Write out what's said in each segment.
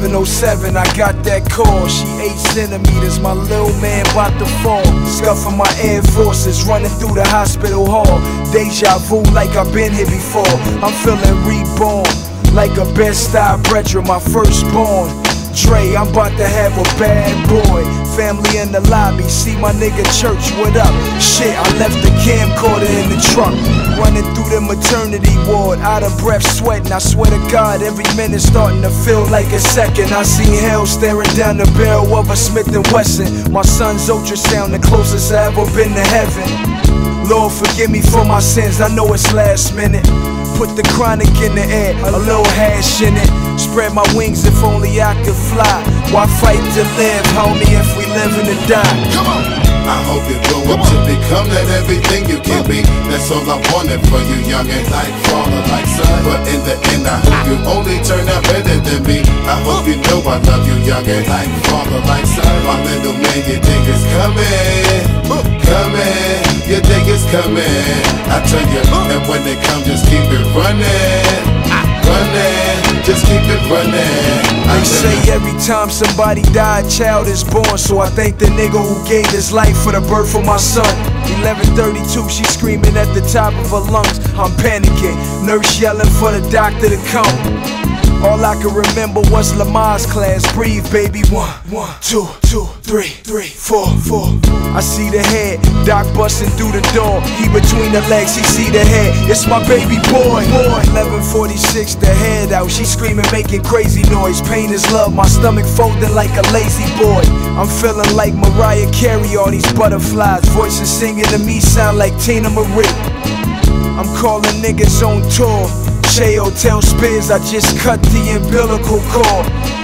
11:07, I got that call. She 8 centimeters, my little man bout to fall. Scuffing my Air Forces, running through the hospital hall. Deja vu like I've been here before. I'm feeling reborn, like a Bed-Stuy brethren, my firstborn. Dre, I'm about to have a bad boy. Family in the lobby, see my nigga Church, what up? Shit, I left the camcorder in the truck. Running through the maternity ward, out of breath, sweating. I swear to God, every minute starting to feel like a second. I see hell staring down the barrel of a Smith & Wesson. My son's ultrasound, the closest I ever been to heaven. Lord, forgive me for my sins, I know it's last minute. Put the chronic in the air, a little hash in it. Spread my wings if only I could fly. Why fight to live, homie, if we living to die? Come on! I hope you grow up to become that everything you can be. That's all I wanted for you, youngin', like father, like son. But in the end, I hope you only turn out better than me. I hope you know I love you, youngin', like father, like son. My little man, you think it's coming, coming. You think it's coming, I tell you, and when they come, just keep it running, running, just keep it running. They say every time somebody die, a child is born. So I thank the nigga who gave his life for the birth of my son. 11:32, she screaming at the top of her lungs. I'm panicking, nurse yelling for the doctor to come. All I can remember was Lamar's class. Breathe, baby. 1, 2, 3, 4. I see the head, doc busting through the door. He between the legs, he see the head. It's my baby boy. 11:46, the head out. She screaming, making crazy noise. Pain is love, my stomach folding like a lazy boy. I'm feeling like Mariah Carey, all these butterflies. Voices singing to me sound like Tina Marie. I'm calling niggas on tour. J.O. tell Spears I just cut the umbilical cord.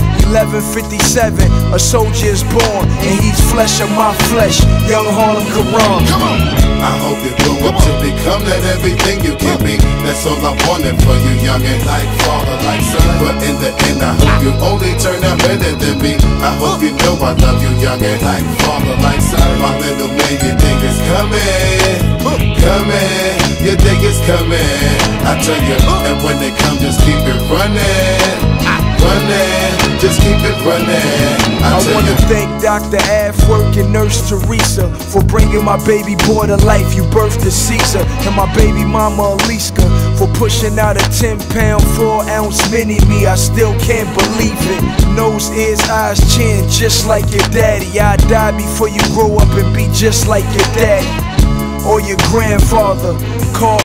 11:57, a soldier is born, and he's flesh of my flesh, young Harlem Quran. Come on! I hope you grow up to become that everything you can be. That's all I wanted for you, youngin', like father, like son. But in the end, I hope you only turn out better than me. I hope you know I love you, youngin', like father, like son. My little man, you think it's coming, coming. You think it's coming, I tell you, and when they come, just keep it running, running, just keep it running. I wanna thank Dr. Afwork and Nurse Teresa for bringing my baby boy to life. You birthed a Caesar, and my baby mama Aliska for pushing out a 10-pound, 4-ounce mini me. I still can't believe it. Nose, ears, eyes, chin, just like your daddy. I die before you grow up and be just like your daddy or your grandfather. Call